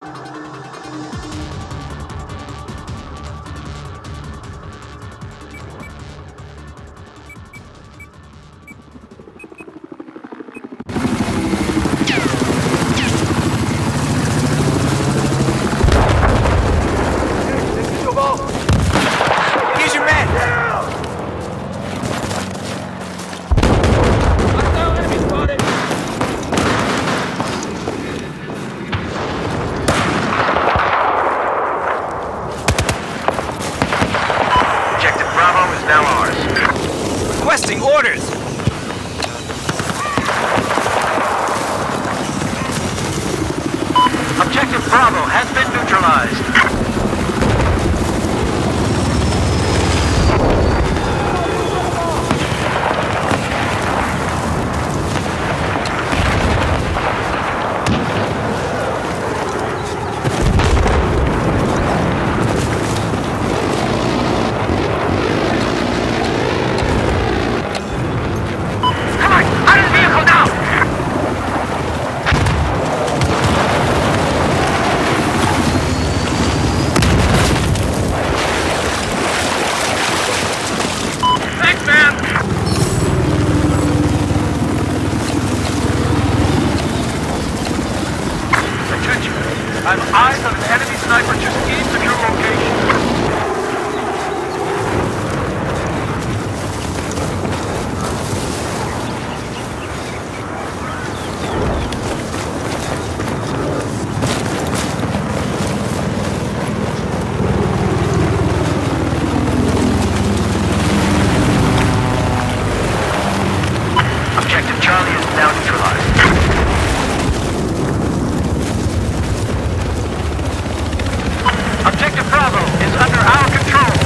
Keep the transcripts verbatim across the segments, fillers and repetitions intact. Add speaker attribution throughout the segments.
Speaker 1: Requesting orders!
Speaker 2: Objective Bravo has been neutralized. I have eyes on an enemy sniper just east of your location. Objective Charlie is now neutralized. Objective Bravo is under our control.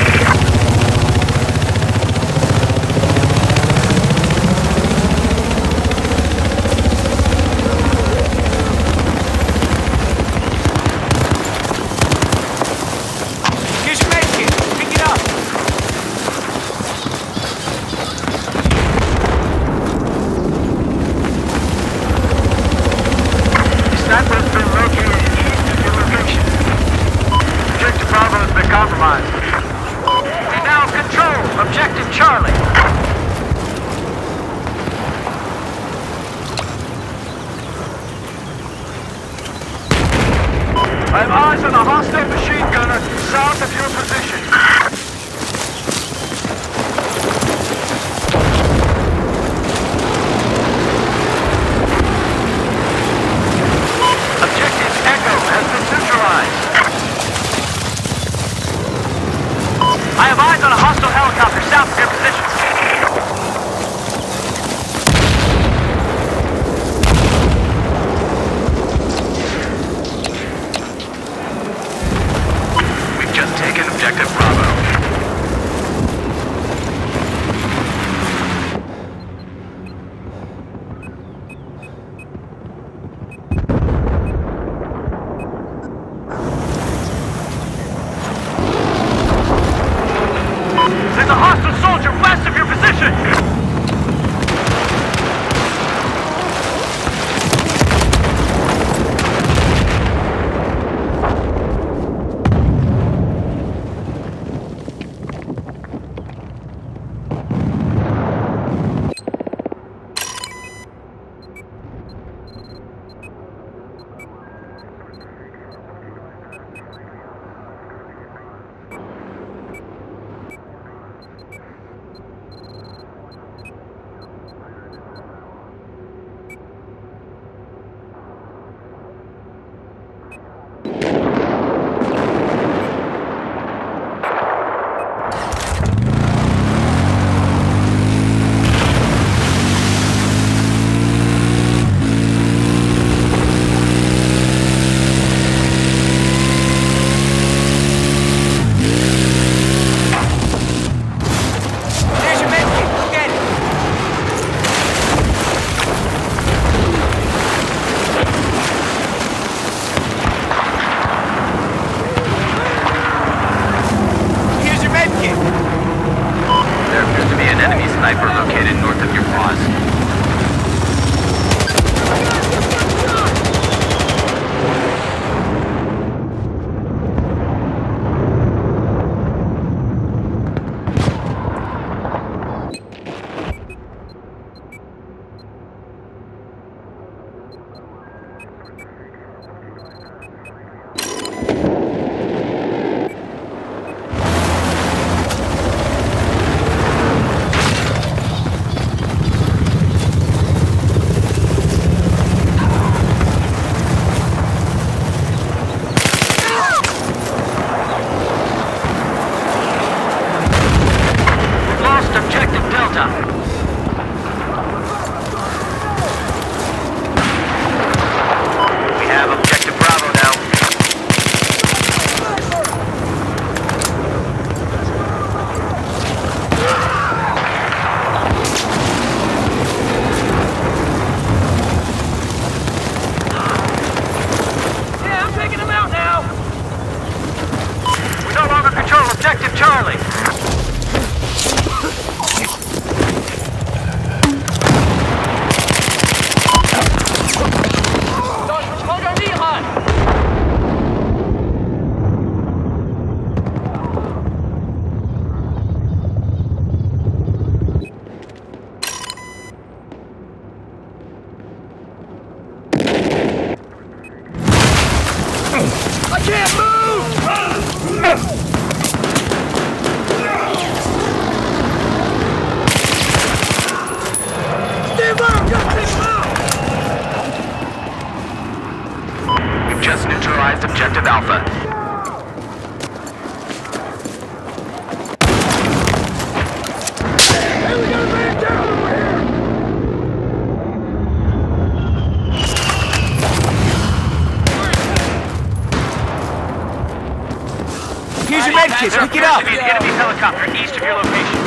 Speaker 1: Here's your medkit. Pick it up.
Speaker 2: The sniper has been located east of your location. Objective Bravo has been compromised. We now control Objective Charlie. I have eyes on a hostile machine gunner south of your position. Objective Echo has been neutralized. I have eyes on a hostile helicopter south of your position. We've just taken Objective Bravo. just neutralized Objective Alpha.
Speaker 1: Here's your med kit. Pick it up.
Speaker 2: There appears to be an enemy helicopter east of your location.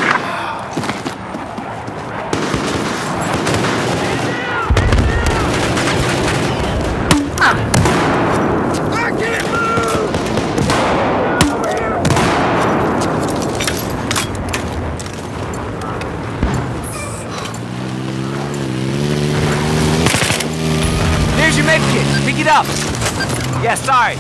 Speaker 1: Here's your med kit. Pick it up. Yeah, sorry.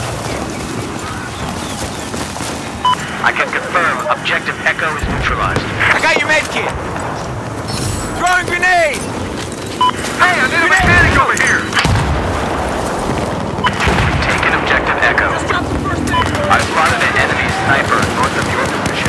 Speaker 2: I can confirm Objective Echo is neutralized.
Speaker 1: I got your med kit. Throwing grenade.
Speaker 2: Hey, I need a mechanic over here! Taken Objective Echo. I've spotted an enemy sniper north of your position.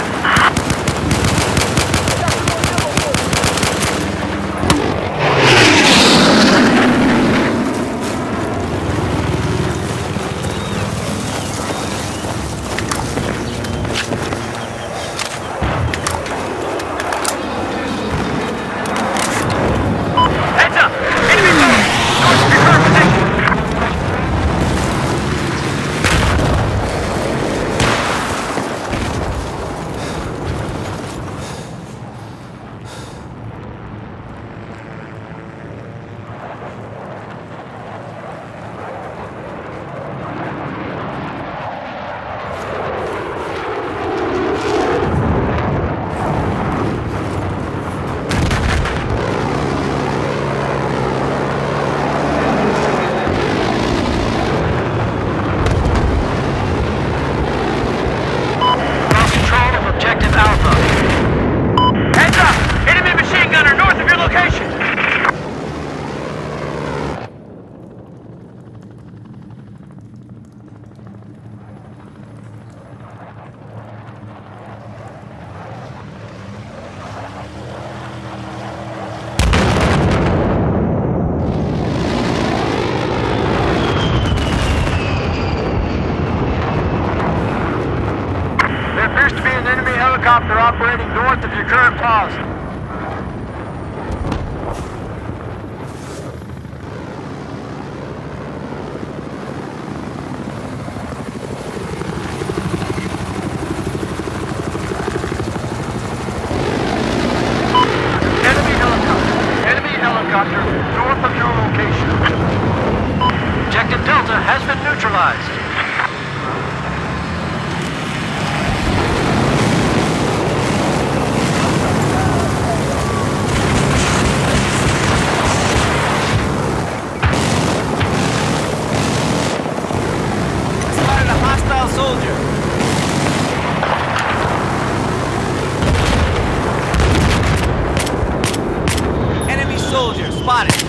Speaker 2: Helicopter operating north of your current plaza. Enemy helicopter. Enemy helicopter north of your location. Objective Delta has been neutralized.
Speaker 1: Soldier. Enemy soldier spotted.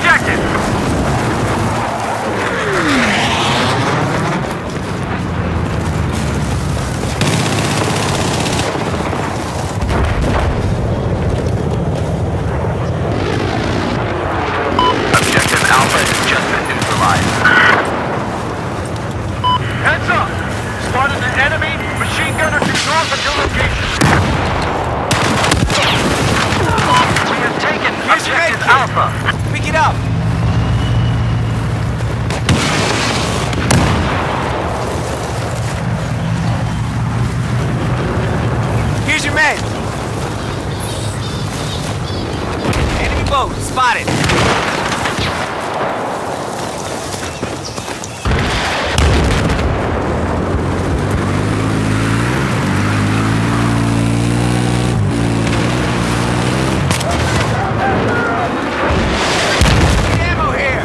Speaker 2: objective.
Speaker 3: Objective Alpha has just been neutralized.
Speaker 2: Heads up! Spotted an enemy machine gunner to north of your location. We have taken
Speaker 1: Here's your
Speaker 2: objective
Speaker 1: med kit.
Speaker 2: Alpha.
Speaker 1: Pick it up. Here's your med. Enemy boat spotted. Get ammo here.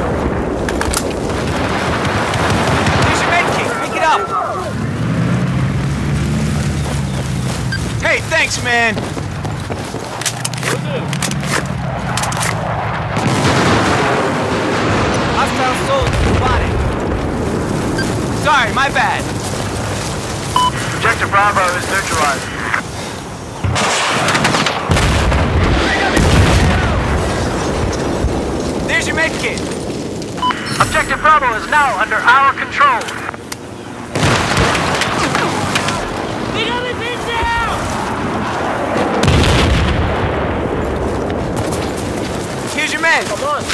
Speaker 1: Here's your med kit. Pick it up. Hey, thanks, man. Hostile soldier spotted. Sorry, my bad.
Speaker 2: Objective Bravo is neutralized.
Speaker 1: There's your med kit.
Speaker 2: Objective Bravo is now under our control.
Speaker 1: Here's your med.
Speaker 2: Come on.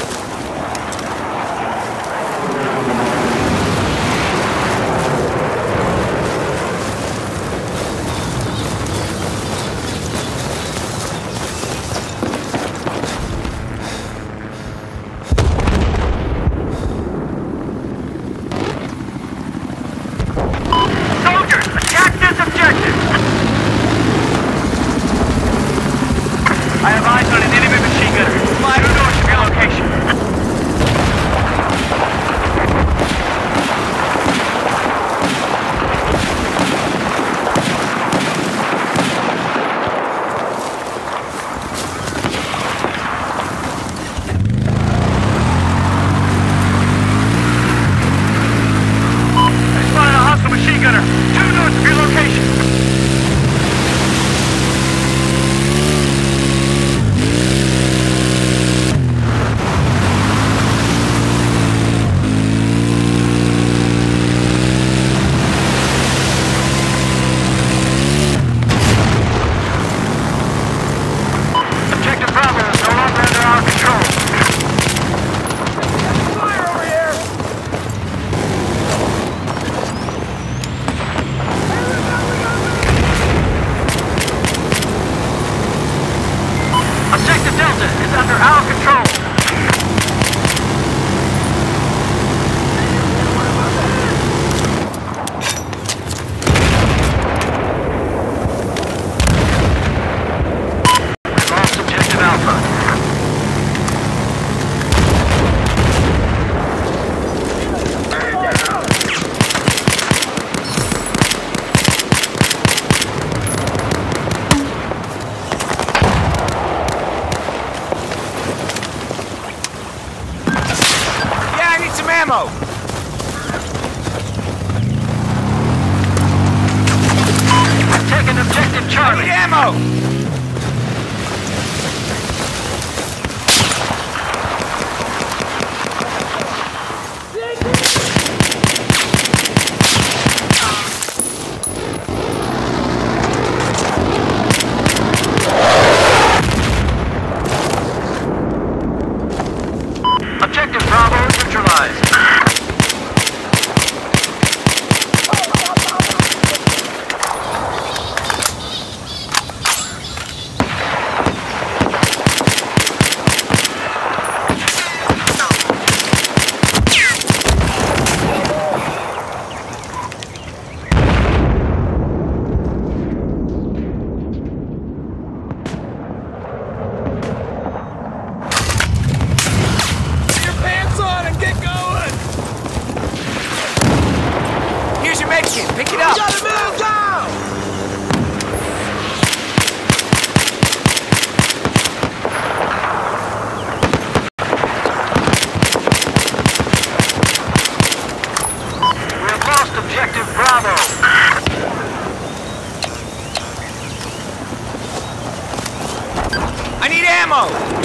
Speaker 2: Soldiers, attack this objective! I have eyes on an enemy machine gunner. Fly to north of your location. I spotted a hostile machine gunner. Due north of your location. Objective Bravo is no longer under our control. Fire over here! Objective Delta is under our control. We've lost Objective Alpha.
Speaker 1: Yeah, I need some ammo.
Speaker 2: We've taken Objective
Speaker 1: I need
Speaker 2: Charlie.
Speaker 1: ammo.
Speaker 2: Objective Bravo neutralized.
Speaker 1: need ammo!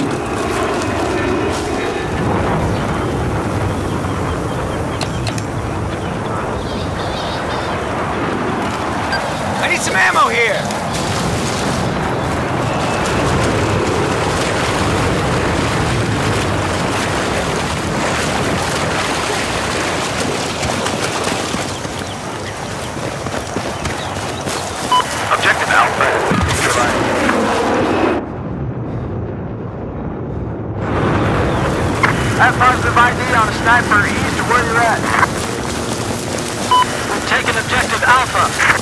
Speaker 1: I need some ammo here!
Speaker 3: Objective Alpha neutralized.
Speaker 2: Have positive I D on a sniper east of where you're at. We've taken objective Alpha.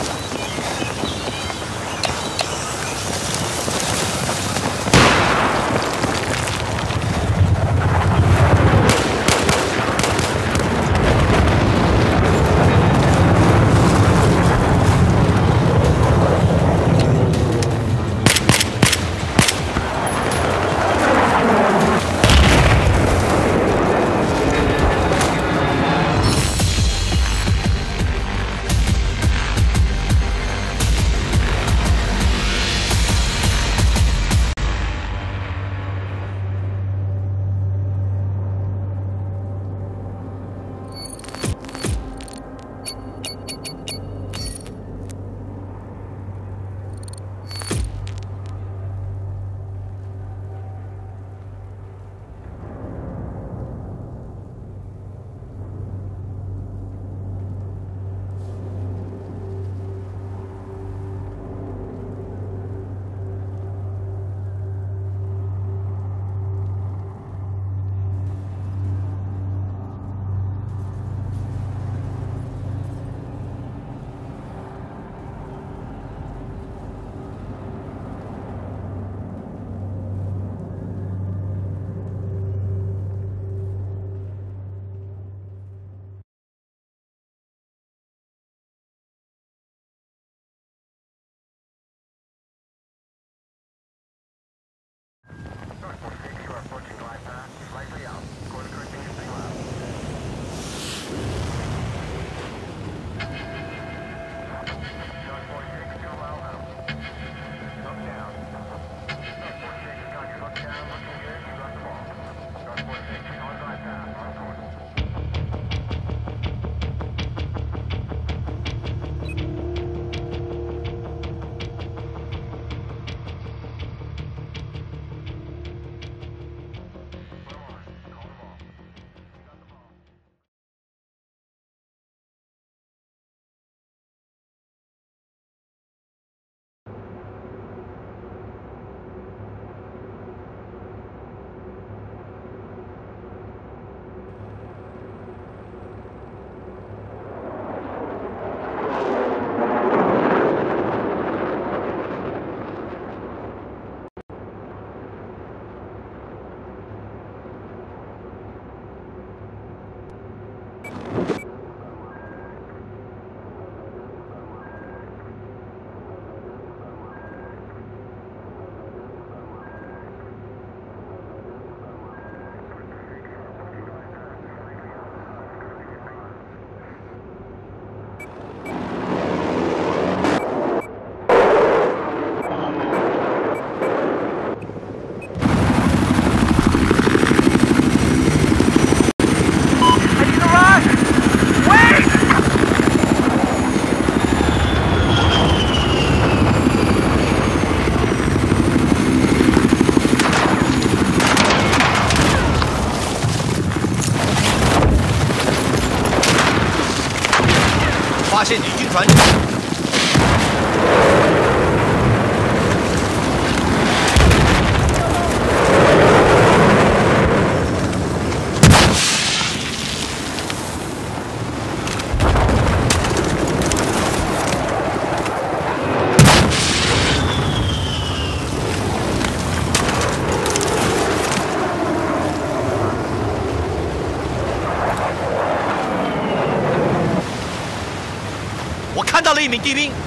Speaker 1: 了一名敌兵。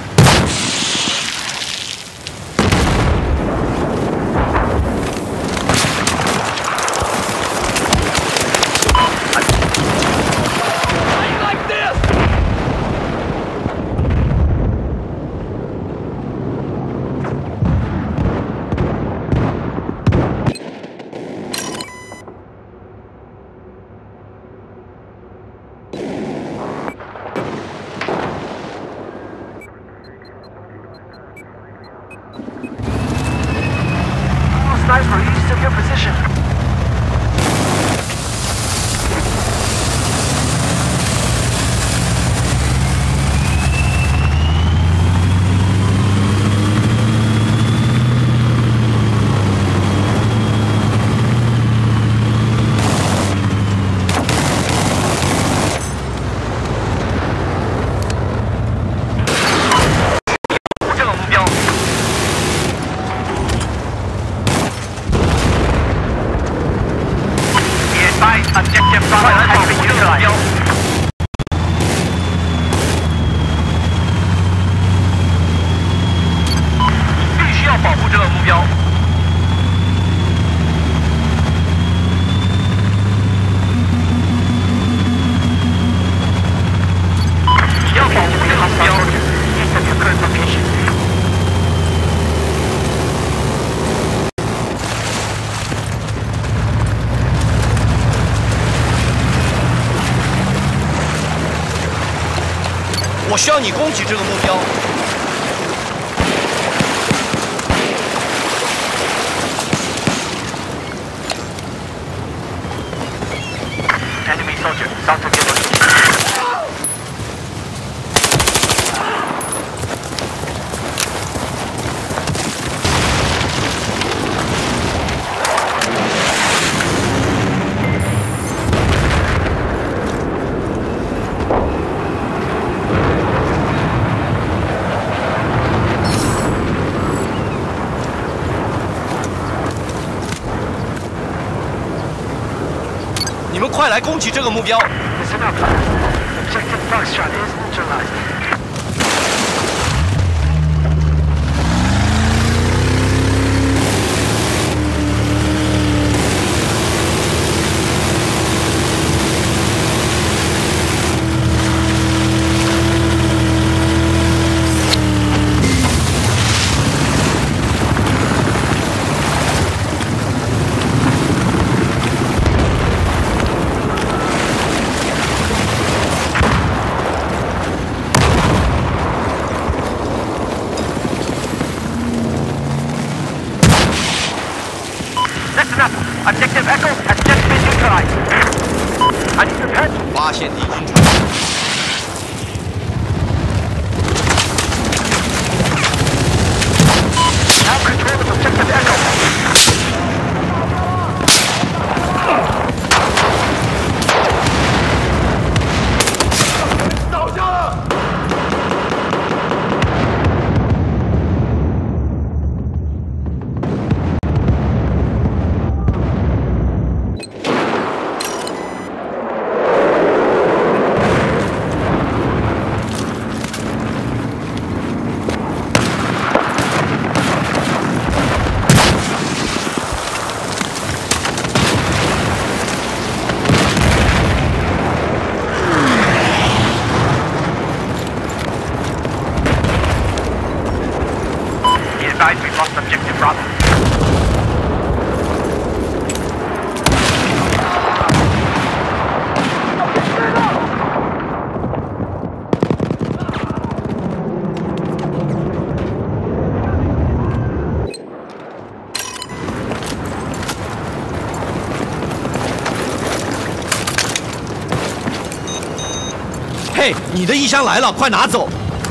Speaker 2: Objective sniper east of your position.
Speaker 3: Objective Bravo has been utilized. 必须要保护这个目标。要保护这个目标。East of your current location.
Speaker 4: 我需要你攻击这个目标。
Speaker 3: Enemy soldier, south of your location.
Speaker 4: 你们快来攻击这个目标！
Speaker 2: Listen up. Objective Foxtrot is neutralized.
Speaker 4: 发现敌军船。
Speaker 2: Now control of objective Echo.
Speaker 1: 倒下了。
Speaker 3: We've lost objective Bravo.
Speaker 4: 嘿，你的衣箱来了，快拿走！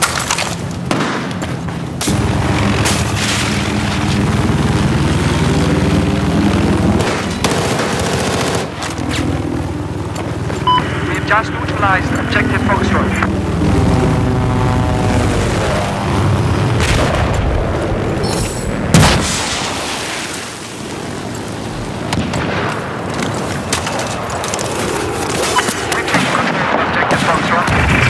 Speaker 2: Just neutralized objective Foxtrot. Objective Foxtrot.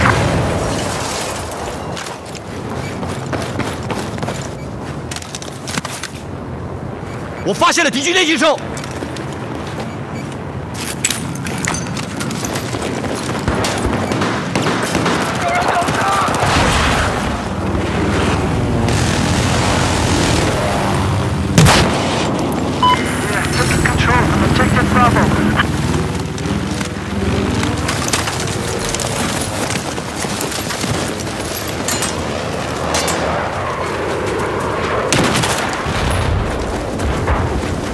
Speaker 4: 我发现了敌军猎鹰手。
Speaker 2: Objective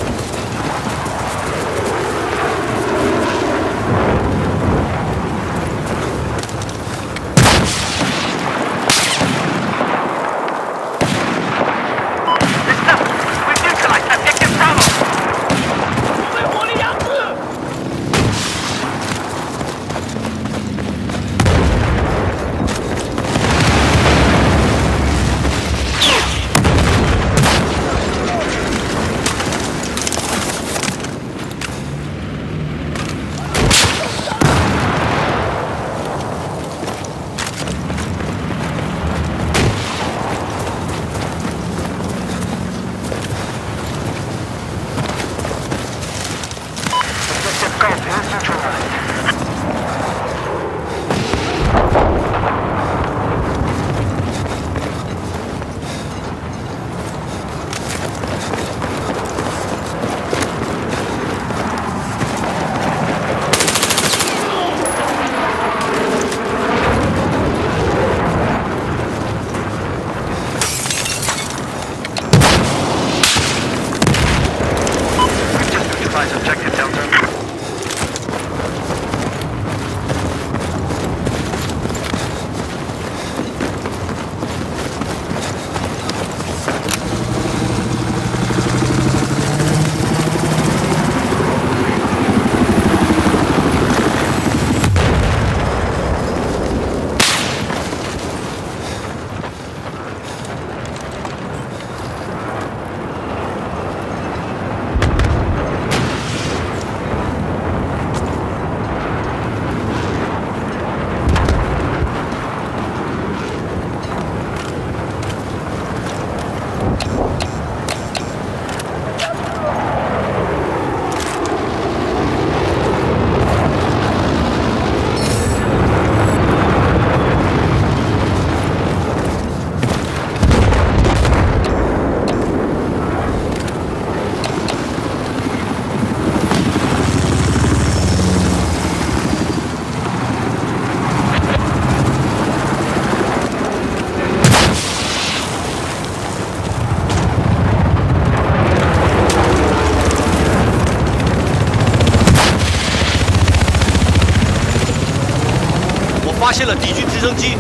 Speaker 4: 了敌军直升机。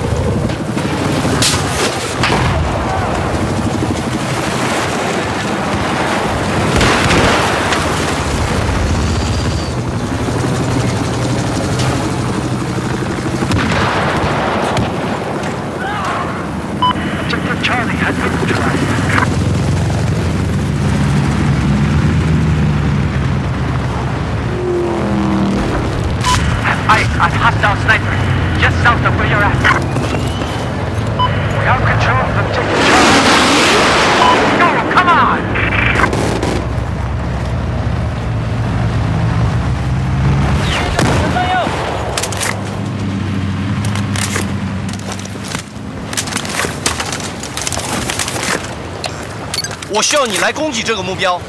Speaker 4: 我需要你来攻击这个目标。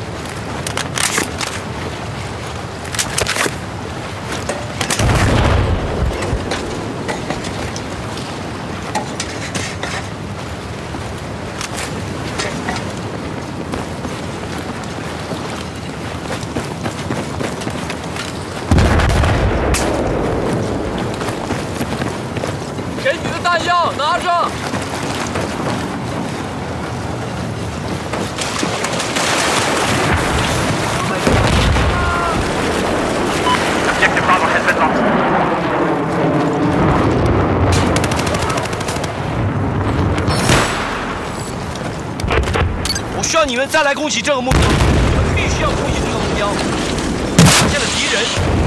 Speaker 1: 给你的弹药拿着。
Speaker 4: 我需要你们再来攻击这个目标，我们必须要攻击这个目标。发现了敌人。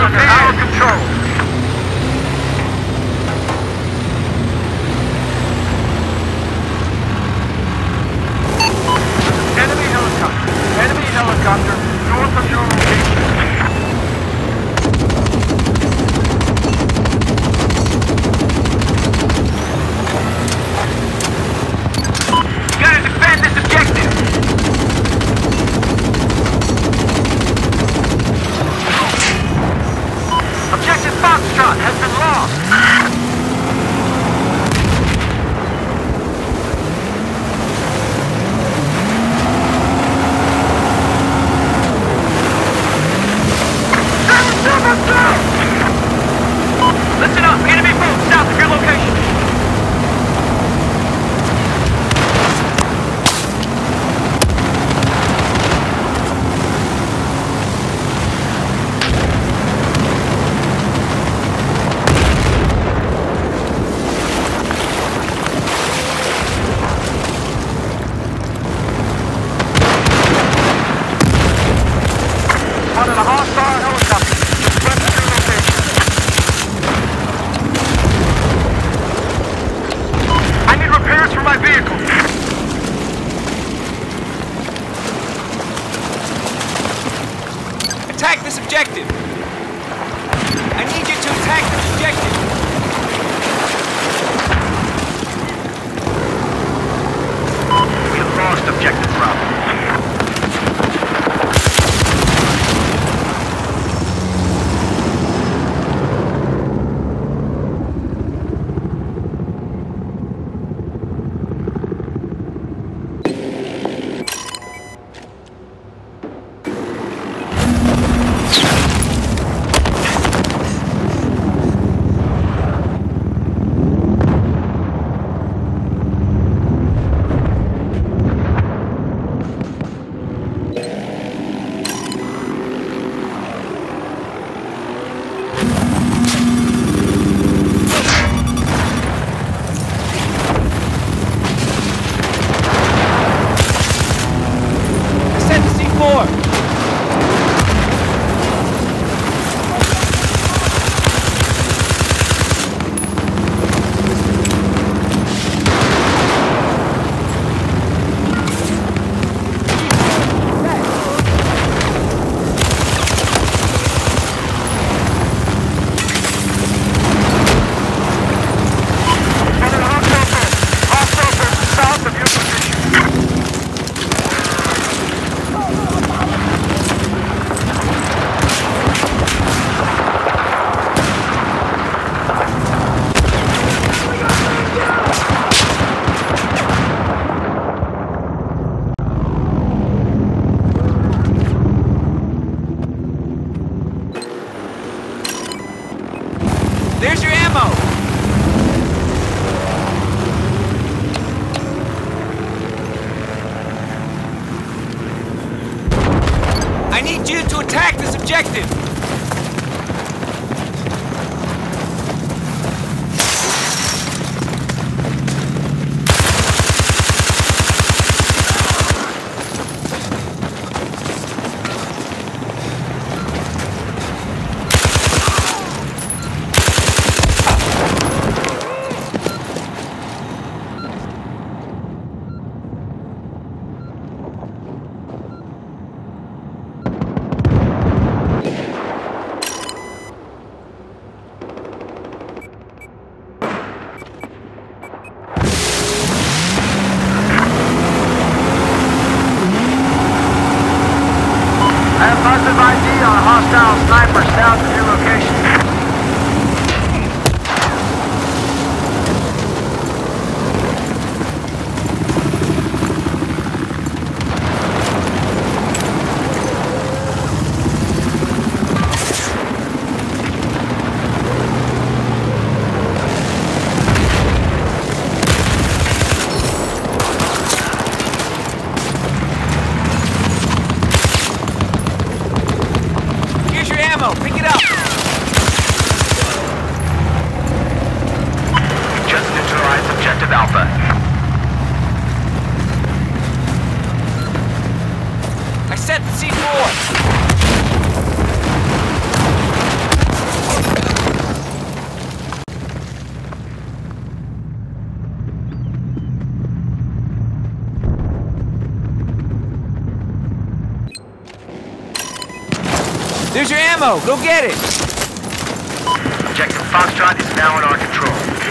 Speaker 2: under our control. Enemy helicopter. Enemy helicopter north of your location.
Speaker 3: Gotta defend this objective!
Speaker 2: Objective Foxtrot has been lost.
Speaker 3: Listen up! Enemy boat south of your location!
Speaker 2: One of the hostile helicopters just left your location. I need repairs for my vehicle.
Speaker 1: Attack this objective! I need you to attack this objective!
Speaker 2: We have lost objective Bravo.
Speaker 1: There's your ammo! I need you to attack this objective!
Speaker 2: I have positive I D on a hostile sniper south of your location.
Speaker 1: Pick it up!
Speaker 2: Just neutralized objective Alpha.
Speaker 1: I set the C four! There's your ammo. Go get it.
Speaker 2: Objective Foxtrot is now in our control.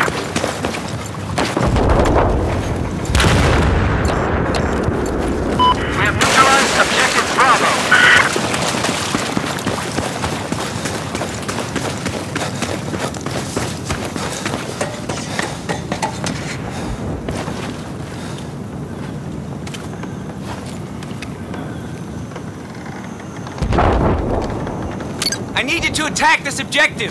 Speaker 2: We have neutralized Objective Bravo.
Speaker 1: I need you to attack this objective.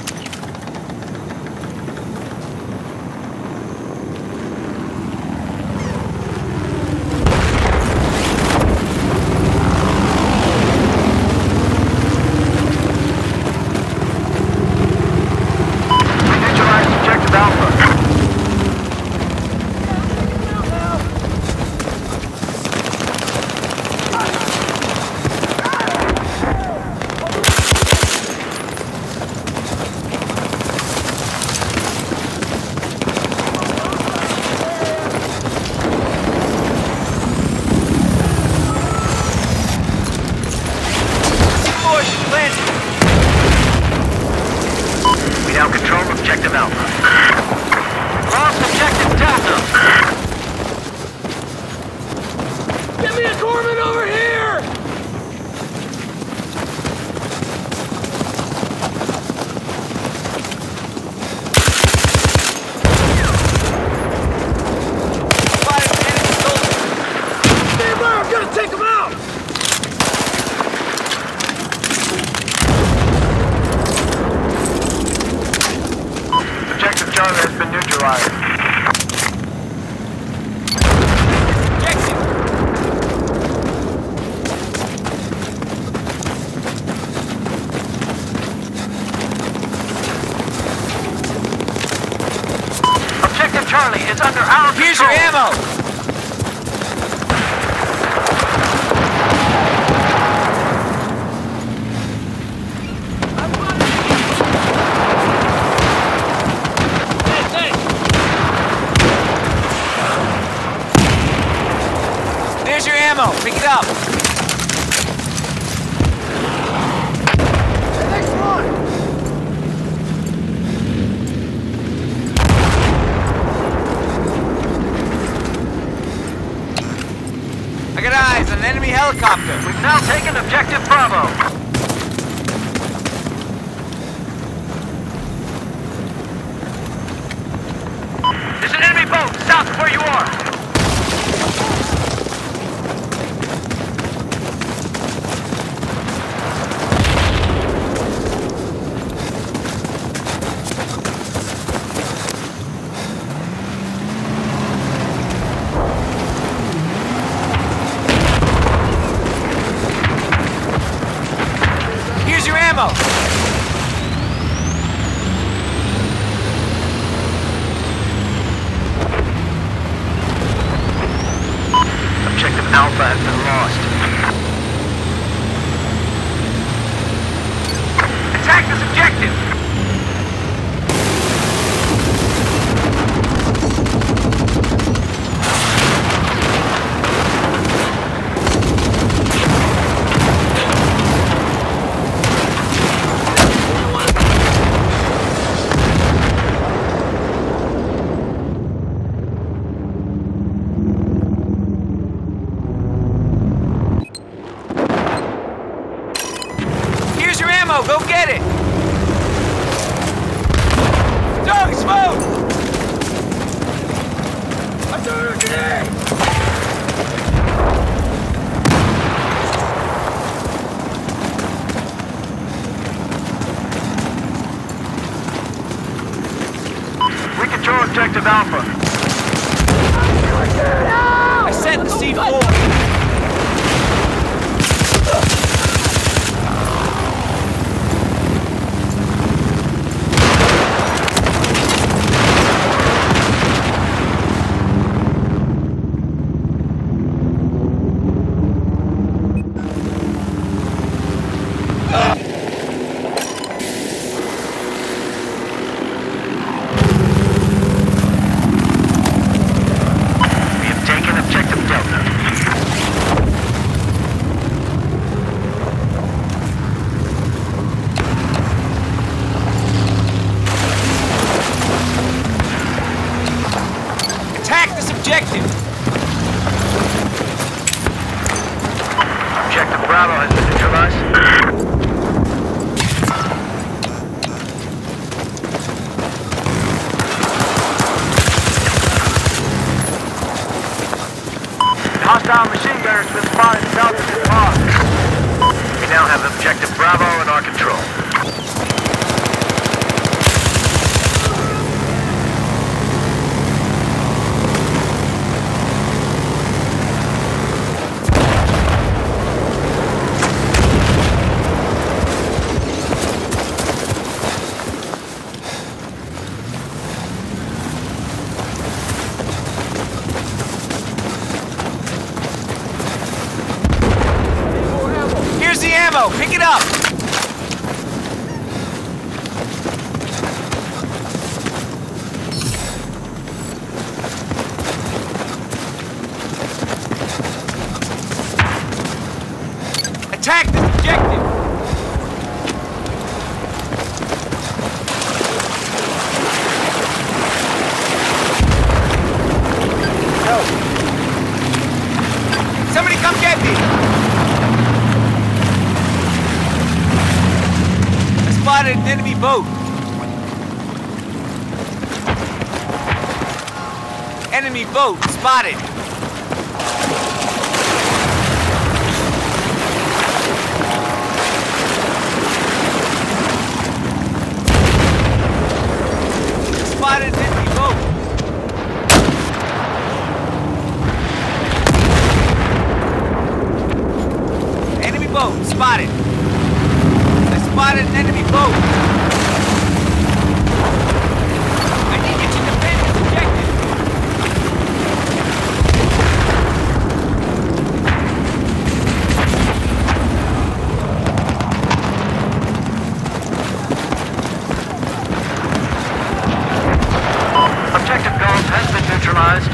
Speaker 1: Objective Alpha. Lost Objective Delta.
Speaker 4: Get me a Corman over here! Stand by, I'm gonna take him out!
Speaker 2: Objective Charlie has been neutralized. Objective Charlie is under our
Speaker 1: Here's
Speaker 2: control.
Speaker 1: your ammo! There's your ammo! Pick it up!
Speaker 4: Next one!
Speaker 1: I got eyes on an enemy helicopter!
Speaker 2: We've now taken Objective Bravo. There's an enemy boat south of where you are.
Speaker 1: Here's your ammo!
Speaker 2: Objective Alpha has been lost. Attack this objective!
Speaker 1: Here's your ammo! Go get it!
Speaker 2: Bravo has been neutralized. Hostile machine gunners have been spotted south of this park. We now have objective Bravo in our control.
Speaker 1: Pick it up! Attack this objective! No. Somebody come get me! Spotted an enemy boat. Enemy boat spotted. Spotted an enemy boat. Enemy boat spotted. Spotted an enemy boat. I need you to defend this objective.
Speaker 2: Objective Gulf has been neutralized.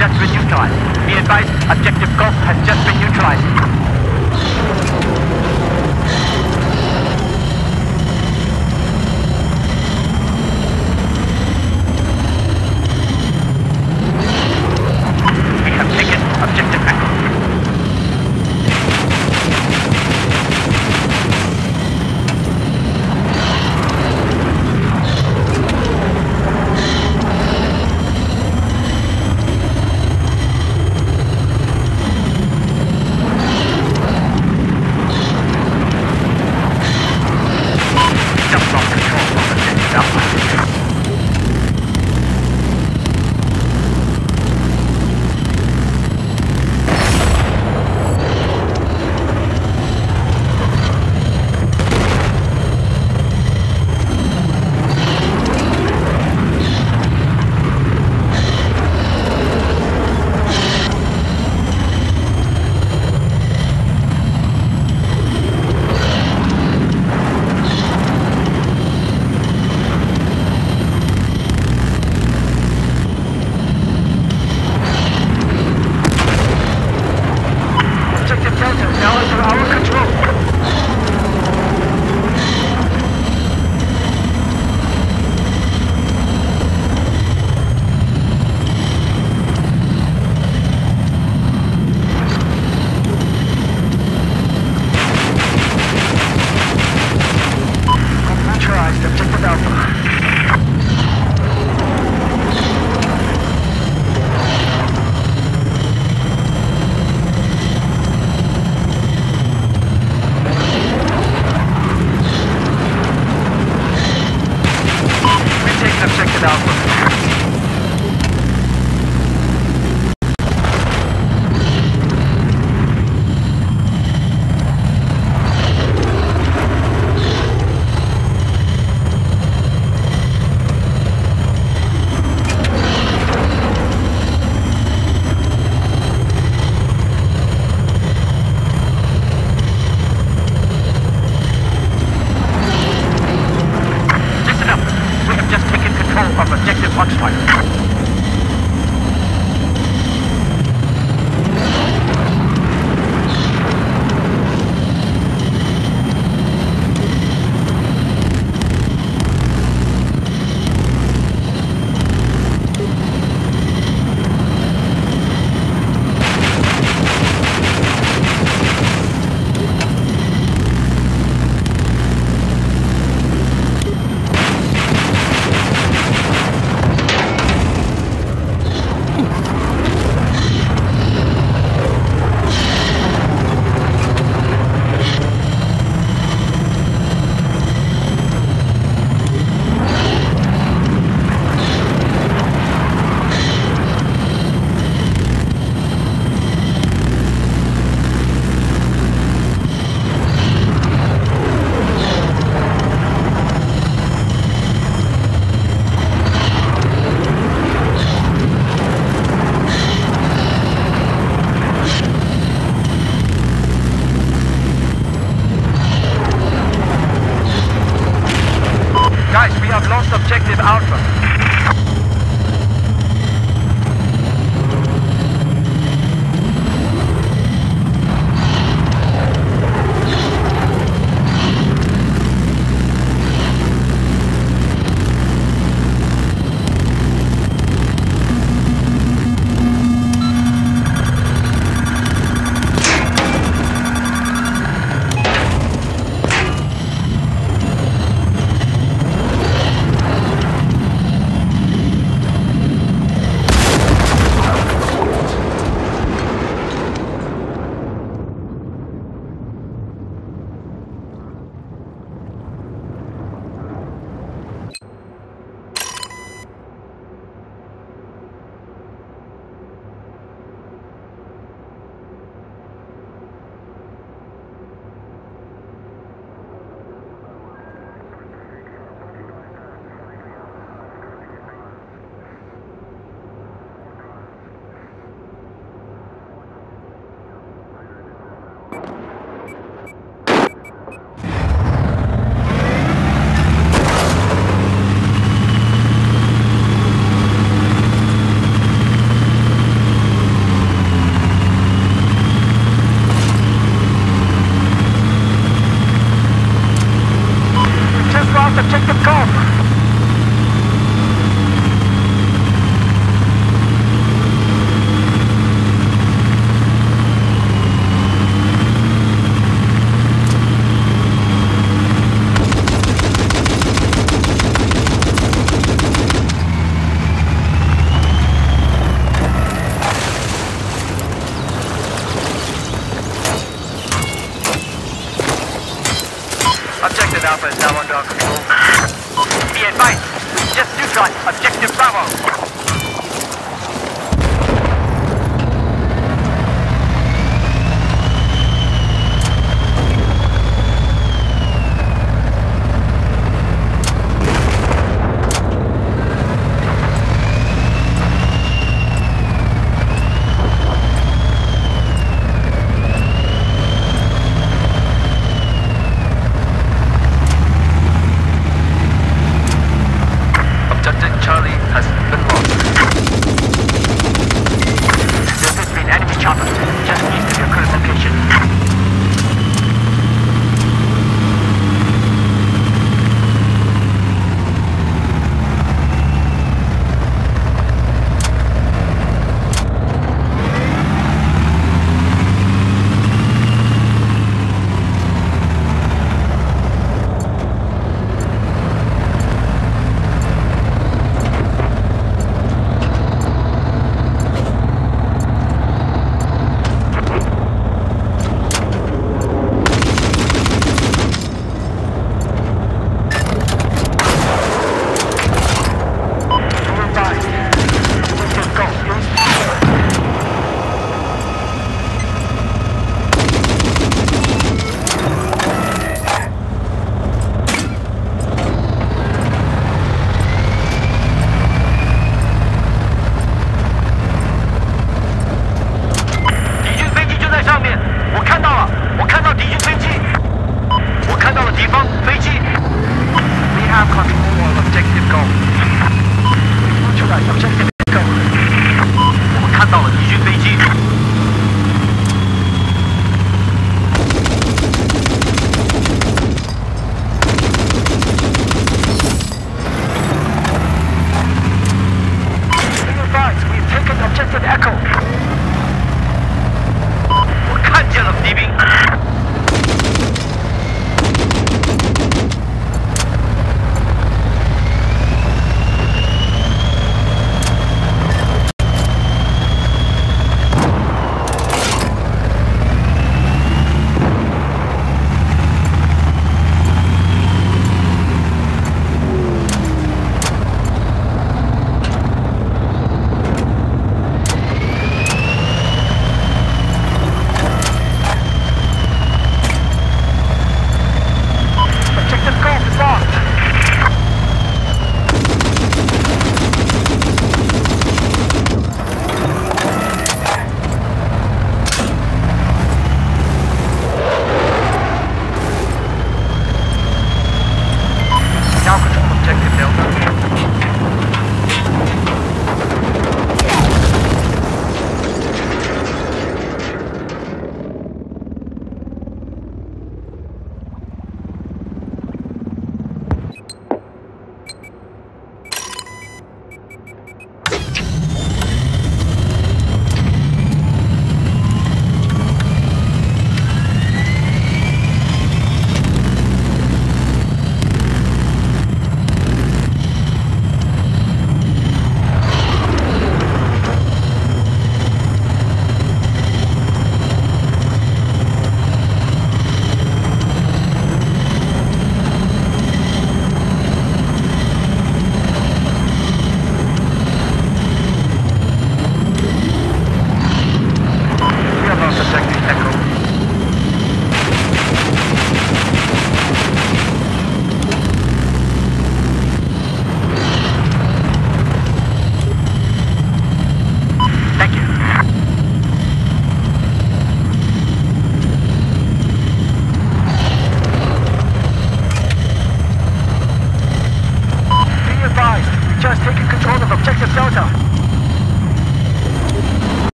Speaker 3: just been neutralized. Be advised, objective Golf has just been neutralized. We have taken objective Echo. Alpha is now under our control. Be advised, we've just neutralized Objective Bravo. Objective Charlie has been lost.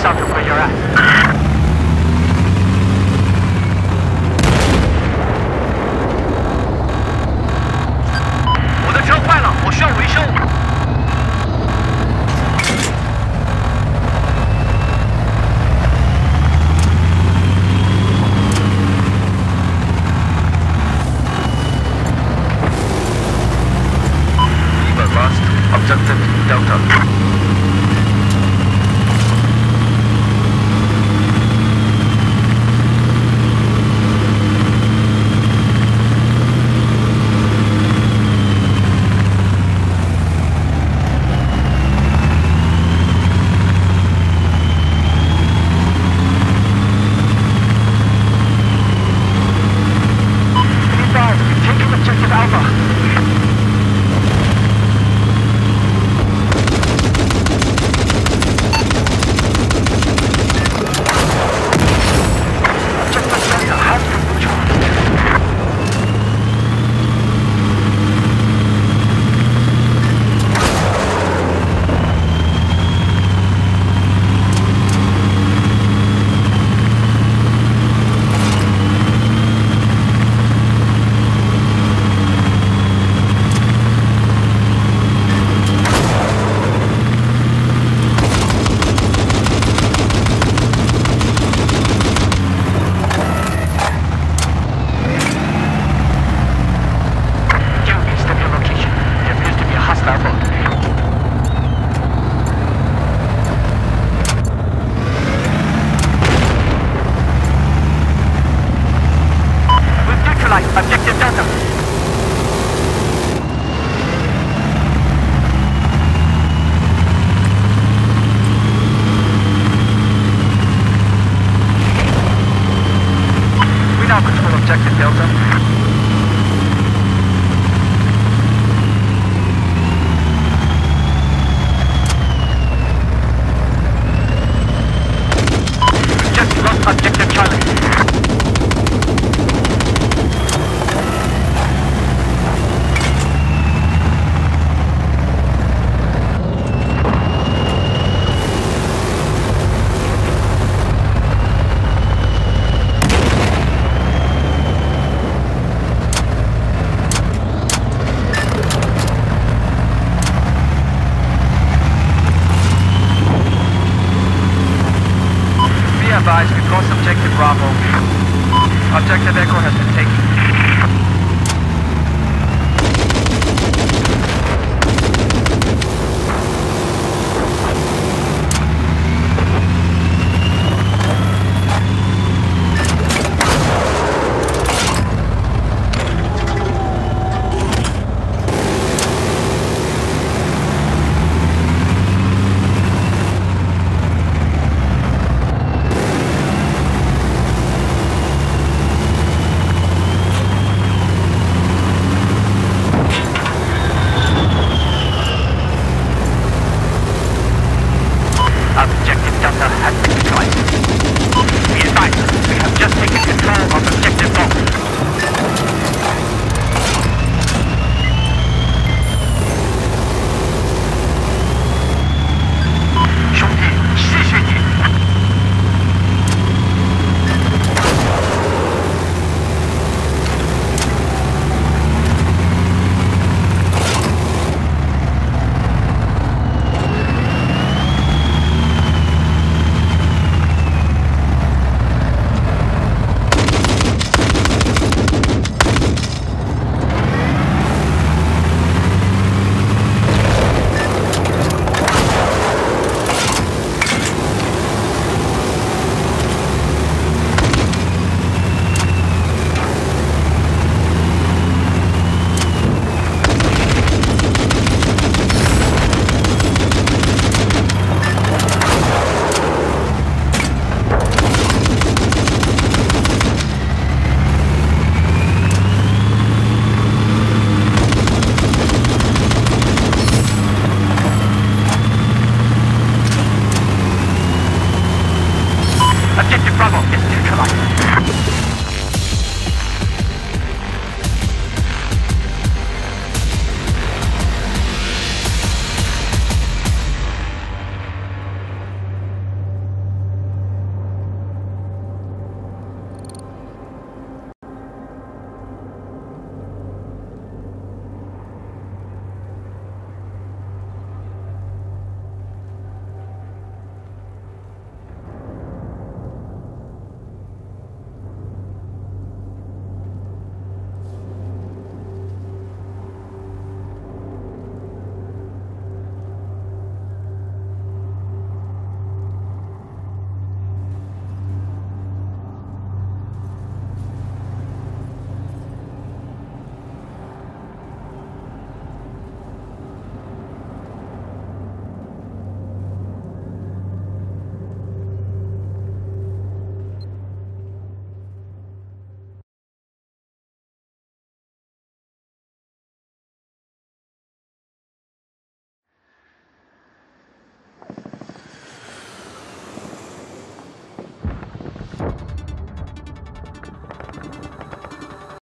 Speaker 3: south of where you're at. 我的车坏了，我需要维修。 Objective Delta. Objective Delta. We now control Objective Delta. Just lost Objective Charlie. Advised, we've lost Objective Bravo. Objective Echo has been taken. Objective Delta has been neutralized. Be advised, we have just taken control of Objective Golf.兄弟，谢谢你。Objective Bravo is neutralized.